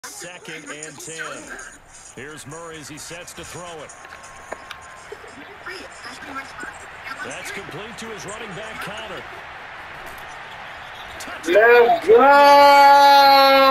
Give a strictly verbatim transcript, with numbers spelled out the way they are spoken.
Second and ten. Here's Murray as he sets to throw it. That's complete to his running back, Connor. Let's go!